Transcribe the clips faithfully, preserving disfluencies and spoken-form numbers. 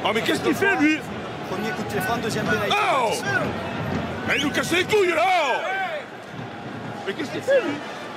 Ah mais qu'est-ce qu'il fait lui? Premier coup de pied franc, deuxième pénalité. Oh! Mais il nous casse les couilles là! Mais qu'est-ce qu'il fait lui?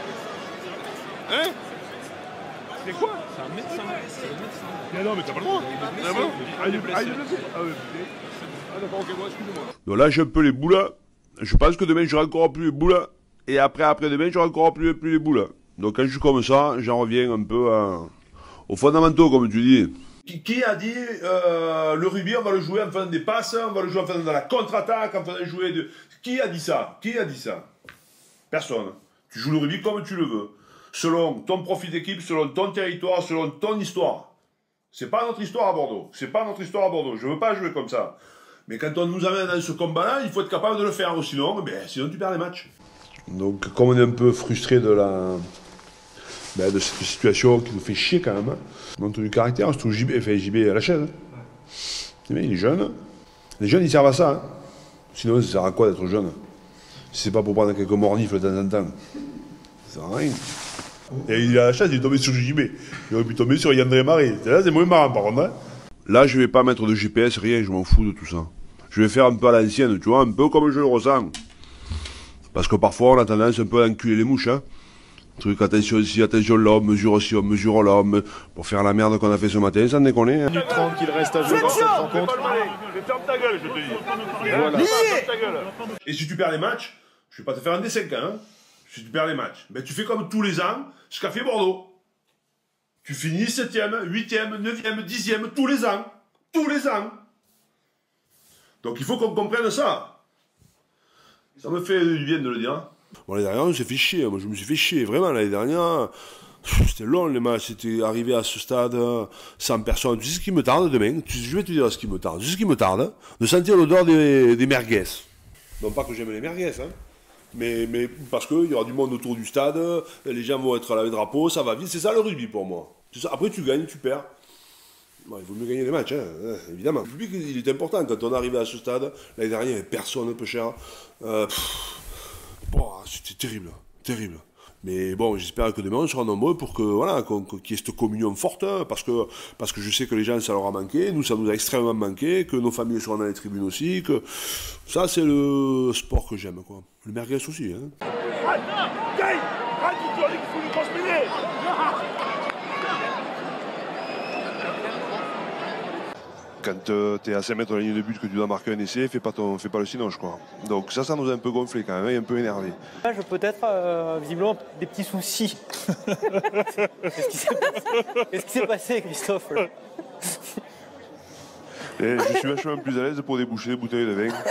Hein? C'est quoi? C'est un médecin. C'est le médecin. Mais non mais t'as pas le droit. Ah bon? Ah il est blessé. Ah il est blessé. Ah oui. Ah d'accord, ok, bon, excusez-moi. Donc là j'ai un peu les boules. Je pense que demain j'aurai encore plus les boules. Et après, après demain, j'aurai encore plus, plus les boules. Donc quand je suis comme ça, j'en reviens un peu à, aux fondamentaux, comme tu dis. Qui, qui a dit euh, le rugby, on va le jouer en faisant des passes, on va le jouer en faisant de la contre-attaque, en faisant jouer de... Qui a dit ça? Qui a dit ça? Personne. Tu joues le rugby comme tu le veux. Selon ton profil d'équipe, selon ton territoire, selon ton histoire. C'est pas notre histoire à Bordeaux. C'est pas notre histoire à Bordeaux. Je veux pas jouer comme ça. Mais quand on nous amène dans ce combat-là, il faut être capable de le faire. Sinon, ben, sinon tu perds les matchs. Donc comme on est un peu frustré de la... Ben, de cette situation qui nous fait chier quand même, montre du caractère, surtout J B, enfin J B à la chaise. Hein. Il est jeune. Les jeunes ils servent à ça. Hein. Sinon ça sert à quoi d'être jeune? Si c'est pas pour prendre quelques mornifs de temps en temps. Ça sert à rien. Et il a la chaise, il est tombé sur J B. Il aurait pu tomber sur Yandré Marais. Là c'est moins marrant par contre. Hein. Là je vais pas mettre de G P S, rien, je m'en fous de tout ça. Je vais faire un peu à l'ancienne, tu vois, un peu comme je le ressens. Parce que parfois on a tendance un peu à enculer les mouches, hein. Truc, attention ici, attention là, on mesure aussi, on mesure là, on... pour faire la merde qu'on a fait ce matin, sans déconner. Hein. Du trente qu'il reste à jouer dans cette rencontre. Ferme ta gueule, je te dis. Voilà. Ferme ta gueule. Et si tu perds les matchs, je vais pas te faire un des cinq ans, hein. Si tu perds les matchs, ben tu fais comme tous les ans, ce qu'a fait Bordeaux. Tu finis septième, huitième, neuvième, dixième, tous les ans. Tous les ans. Donc il faut qu'on comprenne ça. Ça me fait du bien de le dire. Bon, l'année dernière, on s'est fait chier. Moi, je me suis fait chier. Vraiment, l'année dernière, c'était long les matchs. C'était arrivé à ce stade, sans personne. Tu sais ce qui me tarde demain? Je vais te dire ce qui me tarde. Tu sais ce qui me tarde? De sentir l'odeur des, des merguez. Non pas que j'aime les merguez, hein. Mais, mais parce qu'il y aura du monde autour du stade, les gens vont être à la drapeau, ça va vite. C'est ça le rugby pour moi. Ça. Après, tu gagnes, tu perds. Bon, il vaut mieux gagner les matchs, hein, évidemment. Le public, il est important. Quand on arrive à ce stade, l'année dernière, il n'y avait personne, peu cher. Euh, bon, c'était terrible, terrible. Mais bon, j'espère que demain, on sera nombreux pour que, voilà, qu'on, qu'il y ait cette communion forte, parce que, parce que je sais que les gens, ça leur a manqué, nous, ça nous a extrêmement manqué, que nos familles seront dans les tribunes aussi, que ça, c'est le sport que j'aime, quoi. Le merguez aussi, hein. Quand euh, tu es à cinq mètres de la ligne de but, que tu dois marquer un essai, fais pas, ton, fais pas le cinoche, quoi. Donc ça, ça nous a un peu gonflé quand même, et un peu énervé. Peut-être, euh, visiblement, des petits soucis. Qu'est-ce qui s'est passé, Qu'est-ce qui s'est passé, Christophe? Et je suis vachement plus à l'aise pour déboucher des bouteilles de vin.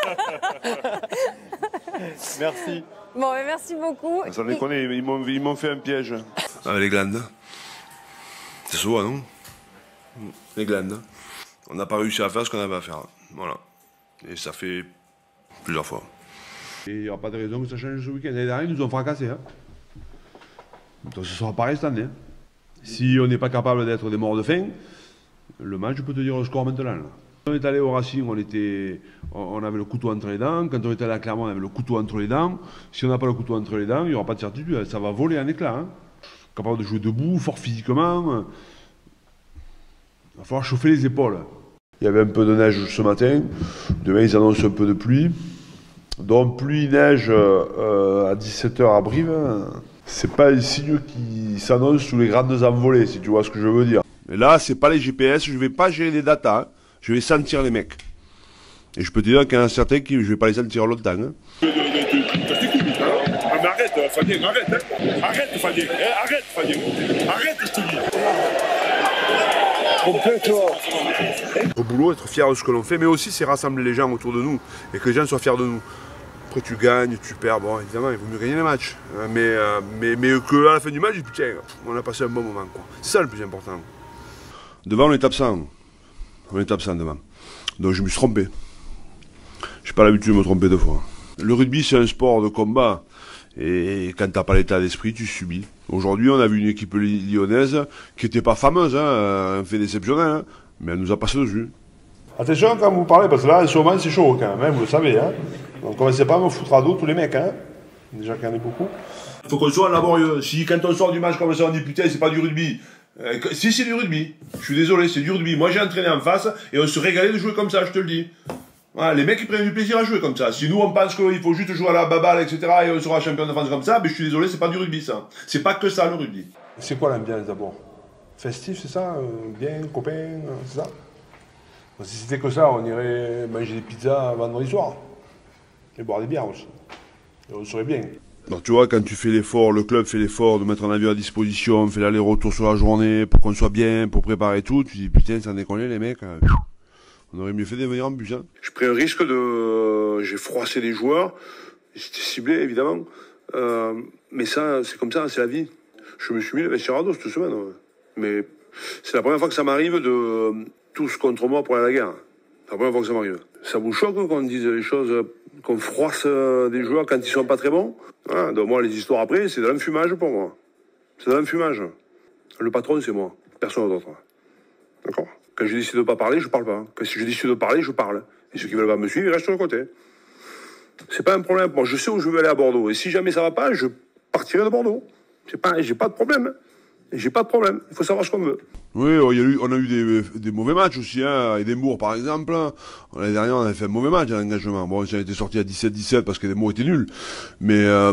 Merci. Bon, mais merci beaucoup. Sans déconner, ils m'ont, ils m'ont fait un piège. Ah, les glandes. C'est souvent, non? Les glandes. On n'a pas réussi à faire ce qu'on avait à faire. Voilà. Et ça fait plusieurs fois. Et il n'y aura pas de raison que ça change ce week-end. L'année dernière, ils nous ont fracassés. Hein. Donc ce sera pareil cette année. Hein. Si on n'est pas capable d'être des morts de faim, le match, je peux te dire le score maintenant. Là. Quand on est allé au Racing, on, était, on avait le couteau entre les dents. Quand on est allé à Clermont, on avait le couteau entre les dents. Si on n'a pas le couteau entre les dents, il n'y aura pas de certitude. Ça va voler en éclats. Hein. Capable de jouer debout, fort physiquement. Il va falloir chauffer les épaules. Il y avait un peu de neige ce matin. Demain, ils annoncent un peu de pluie. Donc, pluie, neige euh, à dix-sept heures à Brive, c'est pas un signe qui s'annonce sous les grandes envolées, si tu vois ce que je veux dire. Mais là, c'est pas les G P S, je vais pas gérer les datas, hein. Je vais sentir les mecs. Et je peux te dire qu'il y en a certains qui je vais pas les sentir longtemps. Hein. Ah, mais arrête, Fabien, arrête, hein. Arrête, Fabien, arrête, Fabien. Arrête, je te dis. Au boulot, être fier de ce que l'on fait, mais aussi c'est rassembler les gens autour de nous et que les gens soient fiers de nous. Après tu gagnes, tu perds, bon évidemment il vaut mieux gagner les matchs. Mais, euh, mais, mais que à la fin du match, putain, on a passé un bon moment. C'est ça le plus important. Devant on est absent. On est absent devant. Donc je me suis trompé. J'ai pas l'habitude de me tromper deux fois. Le rugby c'est un sport de combat. Et quand t'as pas l'état d'esprit, tu subis. Aujourd'hui, on a vu une équipe lyonnaise qui était pas fameuse, hein, un fait déceptionnel, hein, mais elle nous a passé dessus. Attention quand vous parlez, parce que là, en ce moment, c'est chaud quand même, vous le savez. Hein. Donc commencez pas à me foutre à dos tous les mecs, hein. Déjà qu'il y en a beaucoup. Il faut qu'on soit laborieux. Si quand on sort du match comme ça, on dit putain, c'est pas du rugby, Euh, si c'est du rugby, je suis désolé, c'est du rugby. Moi j'ai entraîné en face et on se régalait de jouer comme ça, je te le dis. Voilà, les mecs ils prennent du plaisir à jouer comme ça. Si nous on pense qu'il faut juste jouer à la baballe, et cetera, et on sera champion de France comme ça, mais je suis désolé, c'est pas du rugby ça. C'est pas que ça le rugby. C'est quoi l'ambiance d'abord? Festif, c'est ça? Bien, copain, c'est ça? Si c'était que ça, on irait manger des pizzas vendredi soir. Et boire des bières aussi. Et on serait bien. Donc tu vois, quand tu fais l'effort, le club fait l'effort de mettre un avion à disposition, on fait l'aller-retour sur la journée pour qu'on soit bien, pour préparer tout, tu dis putain, sans déconner les mecs, euh, on aurait mieux fait de venir en bus. Hein. J'ai pris un risque de... J'ai froissé les joueurs, j'étais ciblé évidemment, euh, mais ça, c'est comme ça, c'est la vie. Je me suis mis le vestiaire à dos cette semaine, mais c'est la première fois que ça m'arrive de tous contre moi pour aller à la guerre. C'est la première fois que ça m'arrive. Ça vous choque qu'on dise les choses, qu'on froisse des joueurs quand ils sont pas très bons? Voilà, donc moi, les histoires après, c'est de l'enfumage pour moi. C'est de l'enfumage. Le patron, c'est moi. Personne d'autre. D'accord? Quand je décide de pas parler, je parle pas. Quand si je décide de parler, je parle. Et ceux qui veulent pas me suivre, ils restent sur le côté. C'est pas un problème. Moi, je sais où je veux aller à Bordeaux. Et si jamais ça va pas, je partirai de Bordeaux. C'est pas, j'ai pas de problème. J'ai pas de problème. Il faut savoir ce qu'on veut. Oui, il y a eu, on a eu des, des mauvais matchs aussi, hein. Edimbourg par exemple. L'année dernière, on avait fait un mauvais match à l'engagement. Bon, ça a été sorti à dix-sept dix-sept parce que Edimbourg était nul. Mais, euh,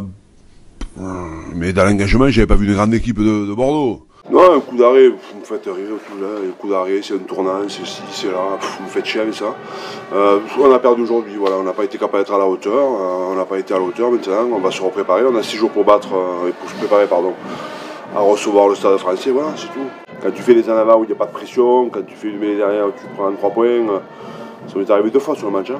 mais dans l'engagement, j'avais pas vu une grande équipe de, de Bordeaux. Non, un coup d'arrêt, vous me faites rire tout là. Un coup d'arrêt, c'est un tournant, c'est ci, c'est là. Vous me faites chier avec ça. Euh, on a perdu aujourd'hui, voilà. On n'a pas été capable d'être à la hauteur. Euh, on n'a pas été à la hauteur. Maintenant, on va se repréparer. On a six jours pour battre, euh, et pour se préparer, pardon, à recevoir le Stade Français. Voilà, c'est tout. Quand tu fais des en avant où il n'y a pas de pression, quand tu fais une mêlée derrière où tu prends trois points, ça m'est arrivé deux fois sur le match. Hein.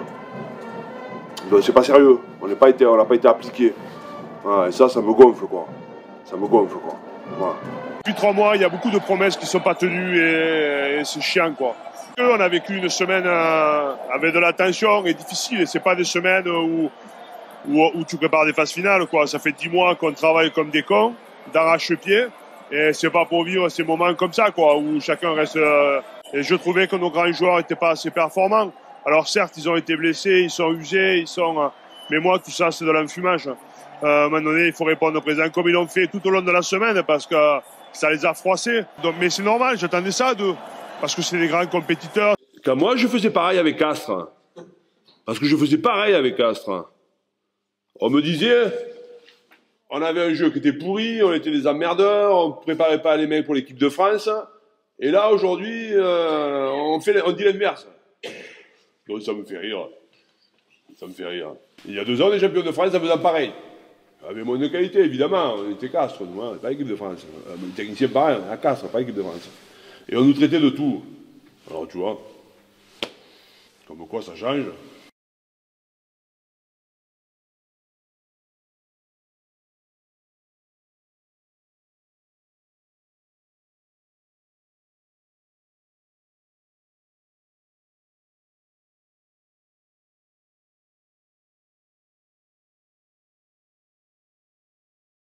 Donc c'est pas sérieux, on n'a pas été, on n'a pas été appliqué. Voilà, et ça, ça me gonfle quoi. Ça me gonfle quoi. Voilà. Depuis trois mois, il y a beaucoup de promesses qui ne sont pas tenues et, et c'est chiant quoi. On a vécu une semaine euh, avec de la tension et difficile. Et c'est pas des semaines où, où, où tu prépares des phases finales quoi. Ça fait dix mois qu'on travaille comme des cons, d'arrache-pied. Et c'est pas pour vivre ces moments comme ça, quoi, où chacun reste... Euh, et je trouvais que nos grands joueurs n'étaient pas assez performants. Alors certes, ils ont été blessés, ils sont usés, ils sont... Euh, mais moi, tout ça, c'est de l'enfumage. Euh, à un moment donné, il faut répondre présent, comme ils l'ont fait tout au long de la semaine, parce que ça les a froissés. Donc, mais c'est normal, j'attendais ça d'eux, parce que c'est des grands compétiteurs. Quand moi, je faisais pareil avec Castres, parce que je faisais pareil avec Castres, on me disait... On avait un jeu qui était pourri, on était des emmerdeurs, on préparait pas les mecs pour l'équipe de France. Et là, aujourd'hui, euh, on, fait, on dit l'inverse. Donc ça me fait rire. Ça me fait rire. Il y a deux ans, les champions de France, ça faisait pareil. Avec moins de qualité, évidemment. On était Castres, nous, hein, pas l'équipe de France. Les techniciens, pareil, on est à Castres, pas l'équipe de France. Et on nous traitait de tout. Alors, tu vois, comme quoi ça change.